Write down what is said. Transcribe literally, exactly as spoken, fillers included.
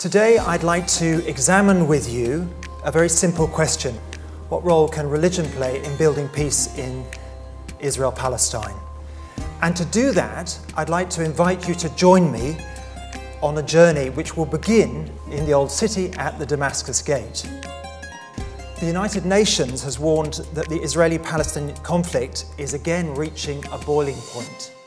Today I'd like to examine with you a very simple question. What role can religion play in building peace in Israel-Palestine? And to do that, I'd like to invite you to join me on a journey which will begin in the Old City at the Damascus Gate. The United Nations has warned that the Israeli-Palestine conflict is again reaching a boiling point.